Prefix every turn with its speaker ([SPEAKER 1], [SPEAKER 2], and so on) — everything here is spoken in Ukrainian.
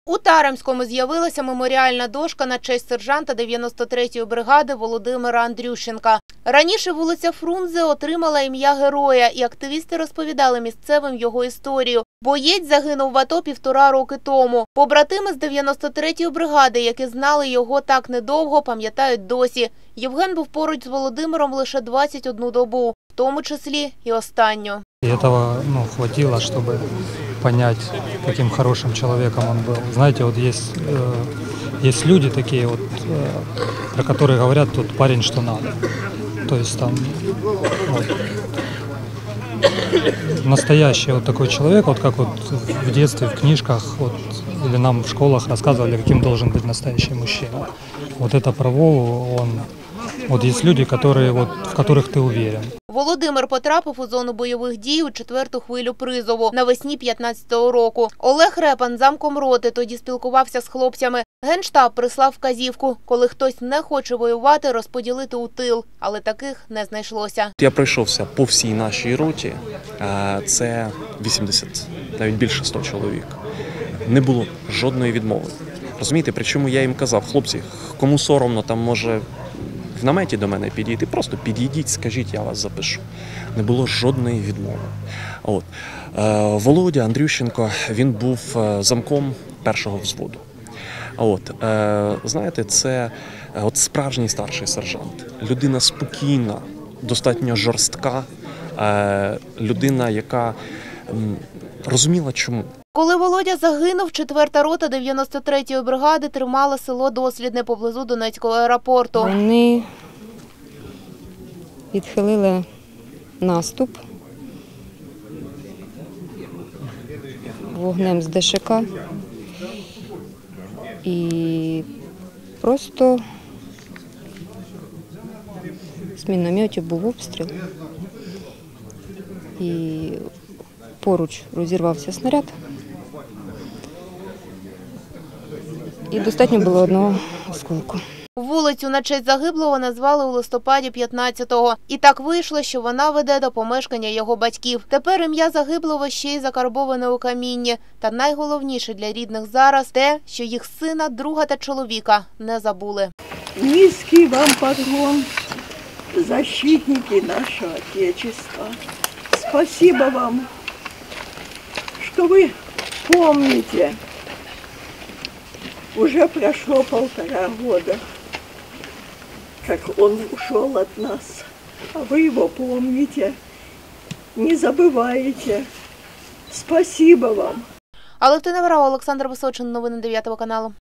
[SPEAKER 1] У Таремському з'явилася меморіальна дошка на честь сержанта 93-ї бригади Володимира Андрющенка. Раніше вулиця Фрунзе отримала ім'я героя, і активісти розповідали місцевим його історію. Боєць загинув в АТО 1,5 роки тому. Побратими з 93-ї бригади, які знали його так недовго, пам'ятають досі. Євген був поруч з Володимиром лише 21 добу, в тому числі і останню.
[SPEAKER 2] Этого хватило, чтобы понять, каким хорошим человеком он был. Знаете, вот есть люди такие, про которых говорят, тот парень, что надо. То есть там настоящий такой человек, как в детстве, в книжках, или нам в школах рассказывали, каким должен быть настоящий мужчина. Вот это про Вову, есть люди, в которых ты уверен.
[SPEAKER 1] Володимир потрапив у зону бойових дій у 4-ту хвилю призову навесні 15-го року. Олег Репан, замком роти, тоді спілкувався з хлопцями. Генштаб прислав вказівку, коли хтось не хоче воювати, розподілити у тил. Але таких не знайшлося.
[SPEAKER 3] Я пройшовся по всій нашій роті, це 80, навіть більше 100 чоловік. Не було жодної відмови. Розумієте, причому я їм казав, хлопці, кому соромно, там може в наметі до мене підійти, просто підійдіть, скажіть, я вас запишу. Не було жодної відмови. Володя Андрющенко, він був замком 1-го взводу. Знаєте, це справжній старший сержант. Людина спокійна, достатньо жорстка, людина, яка розуміла, чому.
[SPEAKER 1] Коли Володя загинув, 4-та рота 93-ї бригади тримала село Дослідне поблизу Донецького аеропорту.
[SPEAKER 4] Вони відхилили наступ вогнем з ДШК і просто з мінометів був обстріл і поруч розірвався снаряд. І достатньо було одного осколку.
[SPEAKER 1] Вулицю на честь загиблого назвали у листопаді 15-го. І так вийшло, що вона веде до помешкання його батьків. Тепер ім'я загиблого ще й закарбоване у камінні. Та найголовніше для рідних зараз те, що їх сина, друга та чоловіка не забули.
[SPEAKER 5] Низький вам поклон, защитники нашого Отечества. Спасибо вам, что вы помните. Уже прошло 1,5 года, как он ушел от нас, а вы его помните, не забываете. Спасибо вам.
[SPEAKER 1] Алевтина Варава, Олександр Височин, новини 9 каналу.